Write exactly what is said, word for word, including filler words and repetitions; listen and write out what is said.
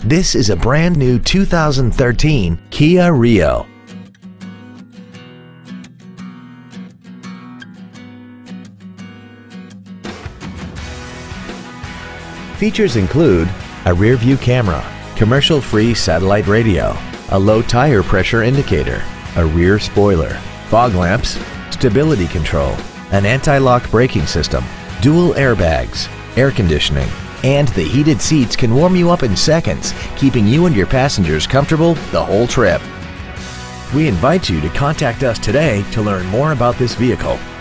This is a brand new two thousand thirteen Kia Rio. Features include a rear-view camera, commercial-free satellite radio, a low tire pressure indicator, a rear spoiler, fog lamps, stability control, an anti-lock braking system, dual airbags, air conditioning, and the heated seats can warm you up in seconds, keeping you and your passengers comfortable the whole trip. We invite you to contact us today to learn more about this vehicle.